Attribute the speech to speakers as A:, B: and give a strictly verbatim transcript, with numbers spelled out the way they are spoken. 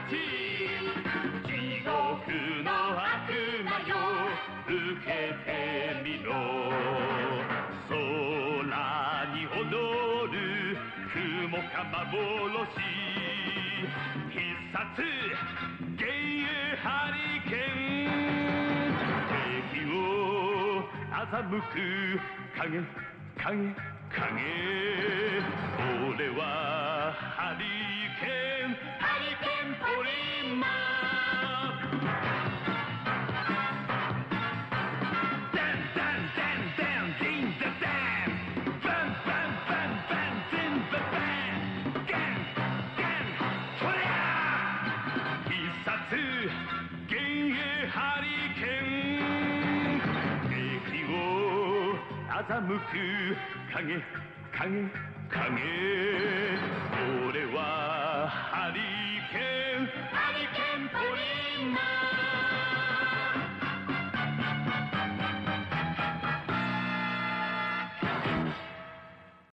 A: チ地獄の悪魔よ受けてみろ空に踊る雲か幻必殺幻影ハリケーン敵を欺く影影影俺はハリケーンハリケーンポリマンダンダンダンダンディンダダンバンバンバンバンディンババンガンガントリャー必殺幻影ハリケーン敵を欺く影影影